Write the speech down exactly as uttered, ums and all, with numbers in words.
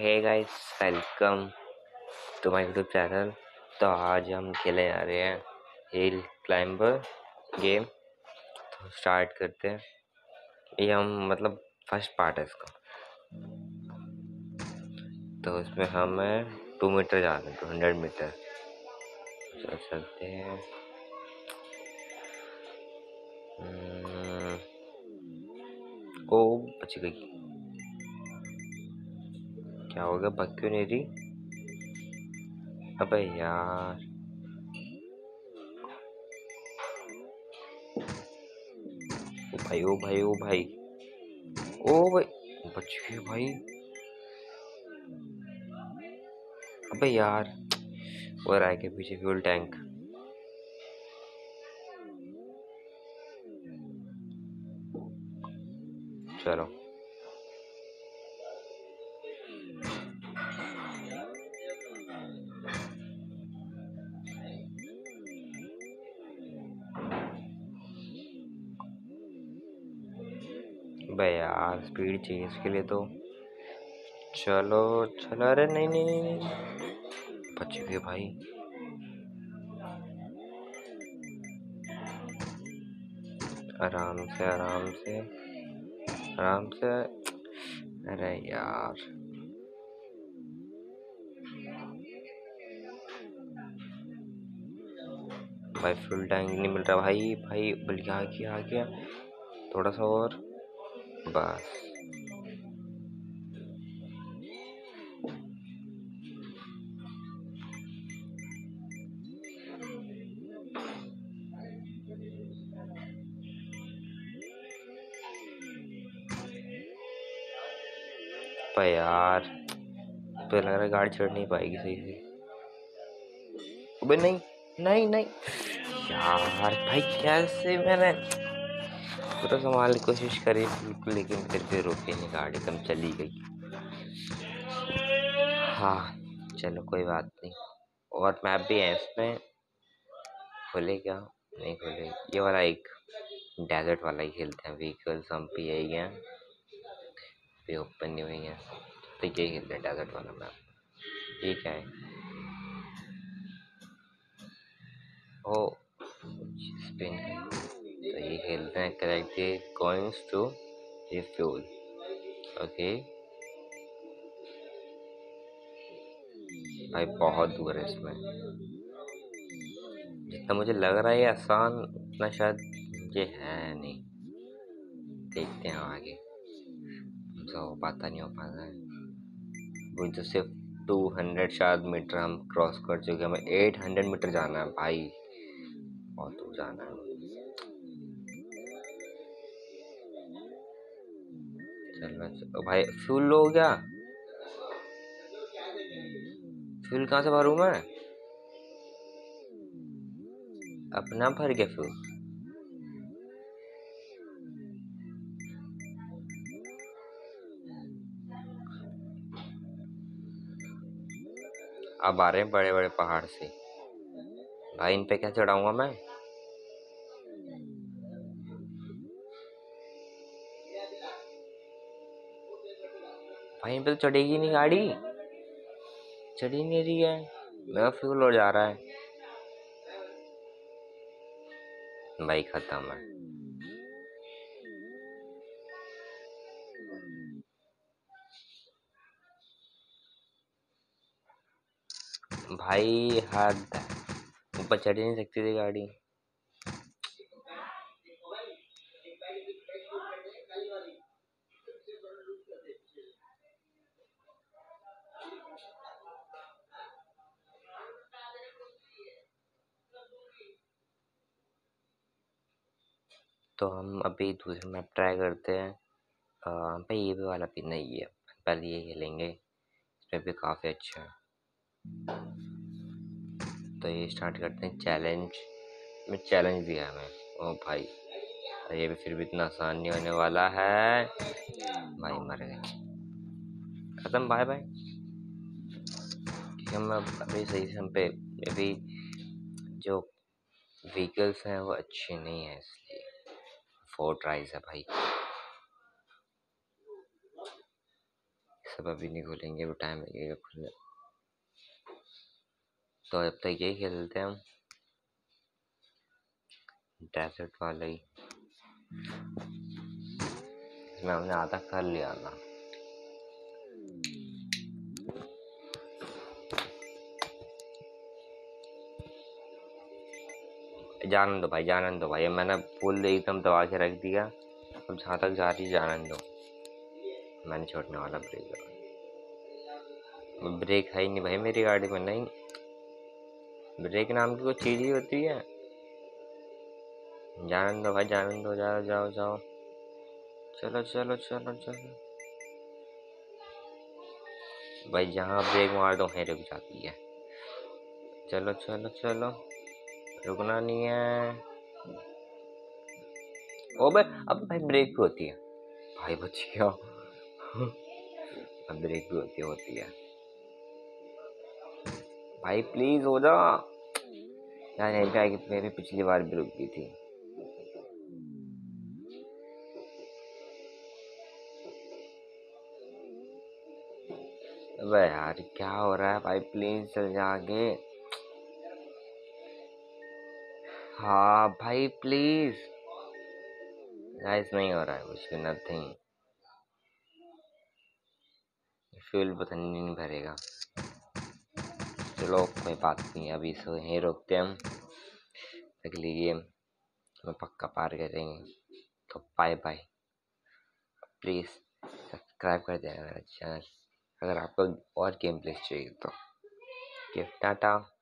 Hey guys, welcome to my YouTube channel. तो आज हम खेलने आ रहे हैं हिल क्लाइंबर गेम। तो स्टार्ट करते हैं। ये हम मतलब फर्स्ट पार्ट है इसका। तो इसमें हमें टू मीटर जाना है, टू हंड्रेड मीटर। चल चलते हैं। हम्म, ओ बच गई। क्या हो गया? बच क्यों नहीं रही? अबे यार, ओ भाई ओ भाई ओ भाई ओ भाई, बच गई भाई। अबे यार, वो रहा के पीछे फ्यूल टैंक। चलो बे यार, स्पीड चाहिए इसके लिए तो। चलो चलो, अरे नहीं नहीं नहीं नहीं, बच गए भाई। आराम से आराम से आराम से। अरे यार, भाई फुल टैंक नहीं मिल रहा भाई। भाई बल्कि आ गया आ गया, थोड़ा सा और, बस। पर यार, तो लग रहा है गाड़ी चढ़ नहीं पाएगी सही से। अबे नहीं नहीं नहीं यार, भाई कैसे? मैंने पूरा संभालने की कोशिश करी बिल्कुल, लेकिन फिर भी रुकी नहीं, गाड़ी कम चली गई। हाँ, चलो कोई बात नहीं। और मैप भी है इसमें। खोले क्या? नहीं खोले। ये वाला एक डेजर्ट वाला ही खेलते हैं। व्हीकल्स हम पे यही हैं, पे ओपन नहीं हुई हैं, तो यही खेलते हैं, डेजर्ट वाला मैप। ये क्या है? Oh, spin. तो ये खेलते हैं, collect the coins to refuel. Okay भाई, बहुत दूर है इसमें। जितना मुझे लग रहा है ये आसान, उतना शायद ये है नहीं। देखते हैं आगे, हमसे हो पाता नहीं हो पाता है। वो तो सिर्फ टू हंड्रेड शायद मीटर हम क्रॉस कर चुके हैं। हमें एट हंड्रेड मीटर जाना है भाई, बहुत दूर जाना है। चलना चलो भाई। फ्यूल हो गया? फ्यूल कहाँ से भरूं मैं? अपना भर गया फ्यूल। अब आ रहे हैं बड़े बड़े पहाड़ से भाई, इन पे क्या चढ़ाऊंगा मैं? भाई इन पे तो चढ़ेगी नहीं गाड़ी, चढ़ ही नहीं रही है। मेरा फ्यूल हो जा रहा है भाई, खत्म है। भाई हद है, ऊपर चढ़ ही नहीं सकती थी गाड़ी। तो हम अभी दूसरे मैप ट्राई करते हैं। अ, भाई ये भी वाला भी नहीं है, पहले ये खेलेंगे, इसमें भी काफ़ी अच्छा है। तो ये स्टार्ट करते हैं। चैलेंज में चैलेंज दिया हमें। ओ भाई, ये भी फिर भी इतना आसान नहीं होने वाला है भाई। मर गए, खत्म, बाय बाय। हम अब अभी सही से हम पे अभी जो व्हीकल्स हैं वो अच्छे नहीं है, इसलिए फोर ट्राइज है भाई। सब अभी नहीं खुलेंगे, वो टाइम लगेगा खुलने। तो अब तक यही खेलते हैं हम, डेजर्ट वाला ही। इसमें हमने आधा कर लिया था। जानन दो भाई, जानन दो भाई, मैंने फुल एकदम दबा के रख दिया। अब जहाँ तक जा रही जानन दो, मैंने छोड़ने वाला ब्रेक। ब्रेक है ही नहीं भाई मेरी गाड़ी में, नहीं ब्रेक नाम की कोई चीज ही होती है। जानन दो भाई, जानन दो, जाओ जाओ जाओ, चलो चलो चलो चलो भाई, जहाँ ब्रेक मार दो वहीं रुक जाती है। चलो चलो चलो, रुकना नहीं है। ओ भाई, अब भाई ब्रेक भी होती है भाई, बच गया। अब ब्रेक भी होती है होती है भाई, प्लीज हो जा यार। नहीं क्या कि मेरी पिछली बार भी रुक गई थी। अबे यार क्या हो रहा है भाई, प्लीज चल जा आगे। हाँ भाई प्लीज, गाइस नहीं हो रहा है कुछ भी, नथिंग। फ्यूल पता नहीं नहीं भरेगा। चलो कोई बात नहीं, अभी इसे यहीं रोकते हैं हम। अगली गेम में पक्का पार करेंगे। तो बाय बाय, प्लीज सब्सक्राइब कर देना मेरा चैनल अगर आपको और गेम प्ले चाहिए तो। टाटा।